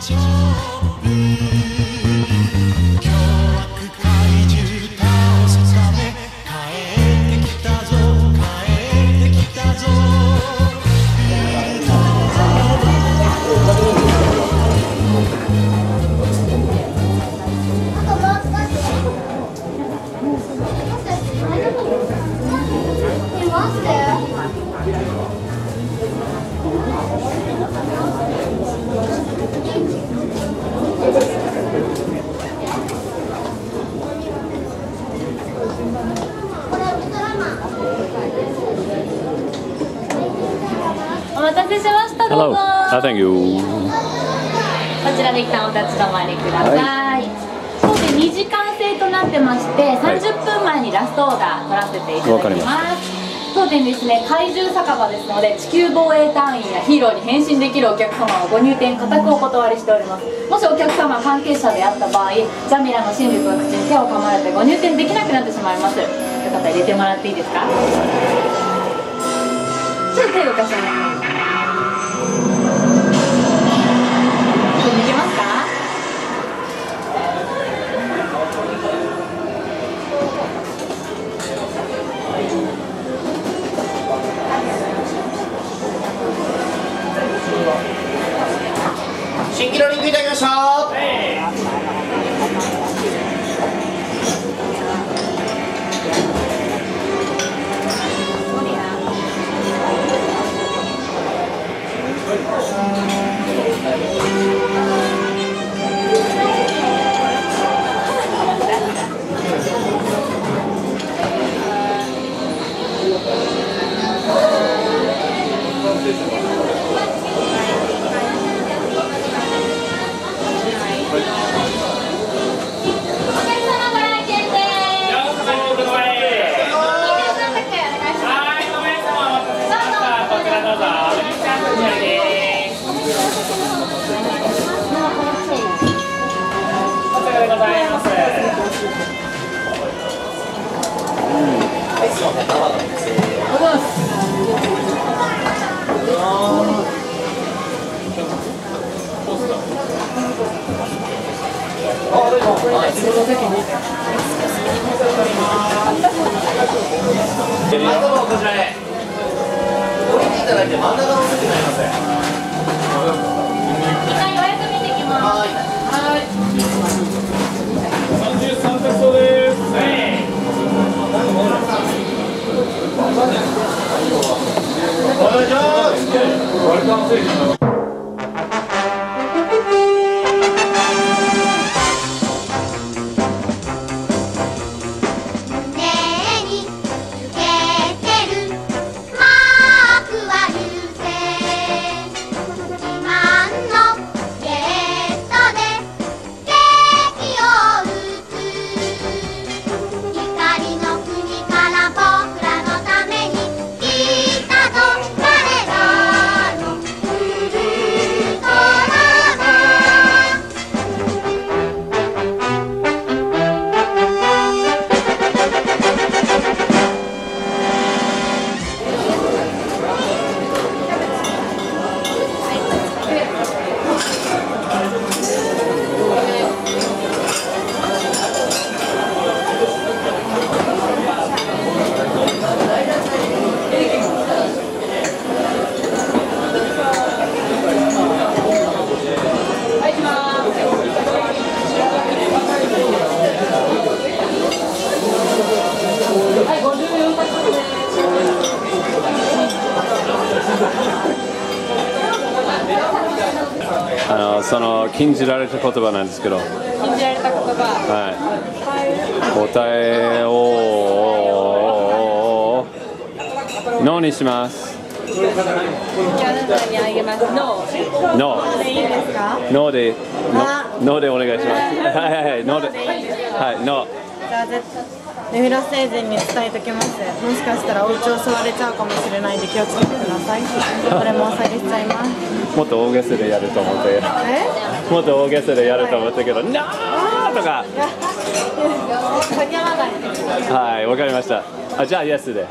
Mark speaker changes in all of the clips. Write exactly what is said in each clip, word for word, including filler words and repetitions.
Speaker 1: お待たせしました。どうぞ。
Speaker 2: Ah, thank you.
Speaker 1: こちらで一旦お立ち止まりください。当店にじかん制となってまして、さんじゅっぷんまえにラストオーダー取らせていただきます。当店ですね、怪獣酒場ですので、地球防衛隊員やヒーローに変身できるお客様はご入店固くお断りしております。もしお客様関係者であった場合、ジャミラの真実を口に手を噛まれてご入店できなくなってしまいます。よかったら入れてもらっていいですか。ちょっと手を動かしてね。できますか。
Speaker 3: 新規のリンクいただきました。頭をこちらへ降りていただいて真ん中の席になります。
Speaker 1: 一回予約見てきます。はい。
Speaker 4: さんじゅうさんセットです。
Speaker 3: お願いします。
Speaker 2: あのその禁じられた言葉なんですけど、
Speaker 1: 禁じられた言葉。
Speaker 2: はい。答えをノーにします。
Speaker 1: じゃああなたにあげます。ノー。
Speaker 2: ノー。
Speaker 1: でいいですか。
Speaker 2: ノーでノーでお願いします。はいはいはい。ノーで。はいノー。
Speaker 5: じゃあ絶対ネフラ星人に伝えときます。もしかしたらお家を吸われちゃうかもしれないんで気をつけてください。これもお下げしちゃいます。
Speaker 2: もっと大げさでやると思って。
Speaker 5: え？
Speaker 2: もっと大げさでやると思ったけど、ノーとか。
Speaker 5: 先山が
Speaker 2: はい、わかりました。あ、じゃあ、イエスで。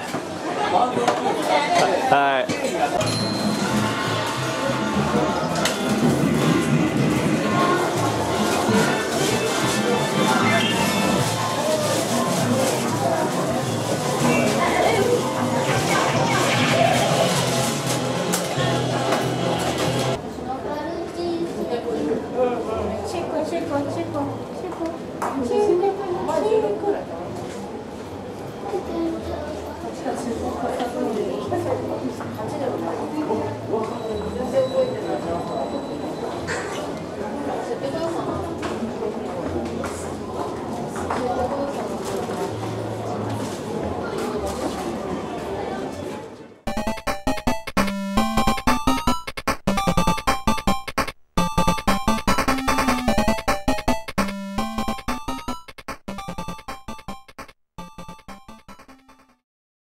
Speaker 2: はい。